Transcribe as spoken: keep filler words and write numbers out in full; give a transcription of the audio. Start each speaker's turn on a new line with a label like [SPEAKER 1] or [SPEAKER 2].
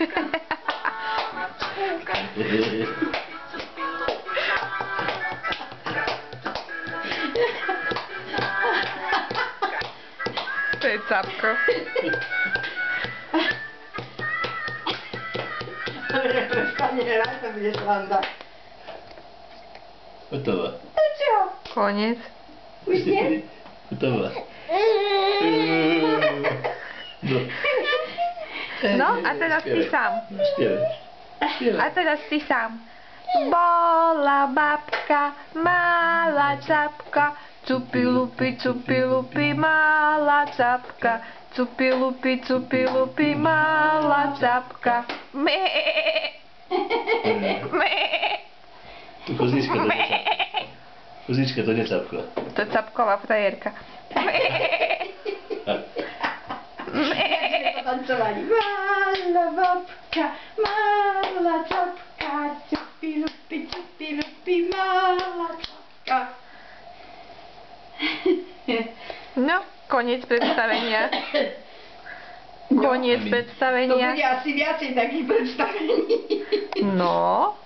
[SPEAKER 1] To je Capko.
[SPEAKER 2] Nehraj, to bude sranda.
[SPEAKER 3] Hotová.
[SPEAKER 2] No čo?
[SPEAKER 1] Koniec.
[SPEAKER 2] Už nie?
[SPEAKER 3] Hotová. No.
[SPEAKER 1] No, a teraz ty sám.
[SPEAKER 3] Spievaj. Spievaj.
[SPEAKER 1] A teraz ty sám. Bola babka, malá Capka, cupi-lupi, cupi-lupi, malá Capka, cupi-lupi, cupi-lupi, malá Capka. Mé. Mé.
[SPEAKER 3] Tu kozička, to nie Capka. Kozička, to nie Capka.
[SPEAKER 1] To je Capková frajerka. Mé. Mé.
[SPEAKER 2] Tancovali. Malá babka, malá Capka, cupi-lupi, cupi-lupi, malá Capka.
[SPEAKER 1] No, koniec predstavenia. Koniec
[SPEAKER 2] To
[SPEAKER 1] predstavenia.
[SPEAKER 2] bude asi viacej takých predstavení.
[SPEAKER 1] No.